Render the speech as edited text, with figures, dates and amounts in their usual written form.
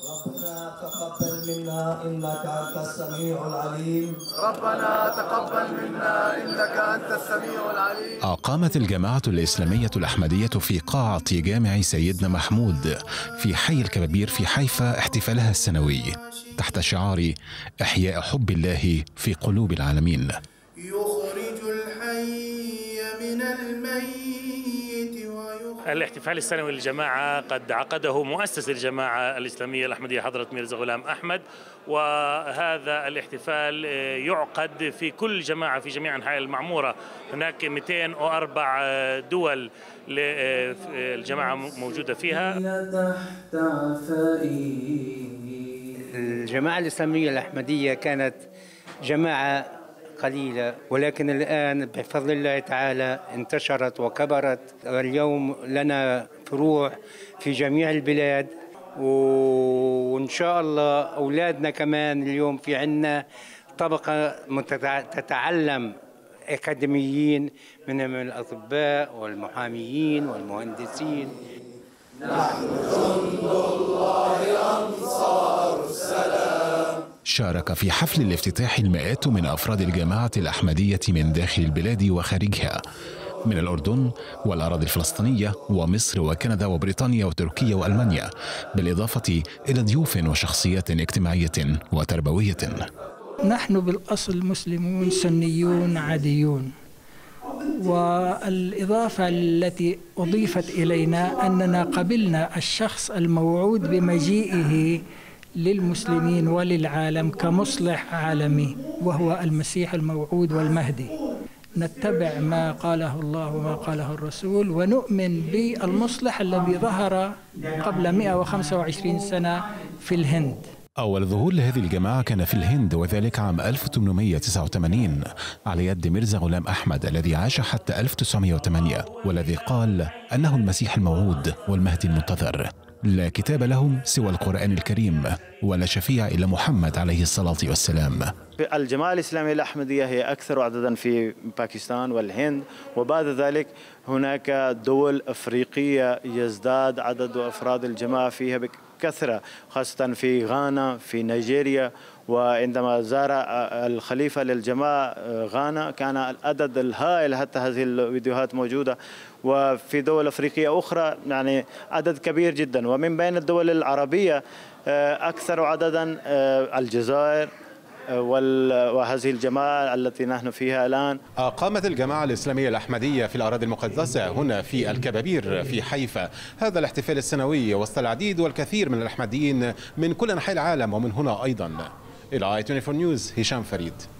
ربنا تقبل منا إنك أنت السميع العليم. ربنا تقبل منا إنك أنت السميع العليم. أقامت الجماعة الإسلامية الأحمدية في قاعة جامع سيدنا محمود في حي الكبابير في حيفا احتفالها السنوي تحت شعار إحياء حب الله في قلوب العالمين. يخرج الحي من الميت. الاحتفال السنوي للجماعة قد عقده مؤسس الجماعة الإسلامية الأحمدية حضرة ميرزا غلام أحمد، وهذا الاحتفال يعقد في كل جماعة في جميع أنحاء المعمورة. هناك 204 دول الجماعة موجودة فيها. الجماعة الإسلامية الأحمدية كانت جماعة قليلة، ولكن الآن بفضل الله تعالى انتشرت وكبرت. اليوم لنا فروع في جميع البلاد، وإن شاء الله أولادنا كمان اليوم في عنا طبقة تتعلم أكاديميين من الأطباء والمحاميين والمهندسين. نحن جند الله أنصار السلام. شارك في حفل الافتتاح المئات من أفراد الجماعة الأحمدية من داخل البلاد وخارجها، من الأردن والأراضي الفلسطينية ومصر وكندا وبريطانيا وتركيا وألمانيا، بالإضافة إلى ضيوف وشخصيات اجتماعية وتربوية. نحن بالأصل مسلمون سنيون عاديون، والإضافة التي أضيفت إلينا أننا قبلنا الشخص الموعود بمجيئه للمسلمين وللعالم كمصلح عالمي، وهو المسيح الموعود والمهدي. نتبع ما قاله الله وما قاله الرسول، ونؤمن بالمصلح الذي ظهر قبل 125 سنة في الهند. أول ظهور لهذه الجماعة كان في الهند، وذلك عام 1889 على يد ميرزا غلام أحمد الذي عاش حتى 1908، والذي قال أنه المسيح الموعود والمهدي المنتظر. لا كتاب لهم سوى القرآن الكريم، ولا شفيع إلا محمد عليه الصلاة والسلام. الجماعة الإسلامية الأحمدية هي أكثر عددا في باكستان والهند، وبعد ذلك هناك دول أفريقية يزداد عدد أفراد الجماعة فيها بكثرة، خاصة في غانا، في نيجيريا. وعندما زار الخليفة للجماعة غانا كان العدد الهائل، حتى هذه الفيديوهات موجودة. وفي دول أفريقية أخرى يعني عدد كبير جدا. ومن بين الدول العربية أكثر عددا الجزائر وهذه الجماعة التي نحن فيها الآن. قامت الجماعة الإسلامية الأحمدية في الأراضي المقدسة هنا في الكبابير في حيفا هذا الاحتفال السنوي وسط العديد والكثير من الأحمديين من كل أنحاء العالم ومن هنا أيضا. إلى i24 نيوز هشام فريد.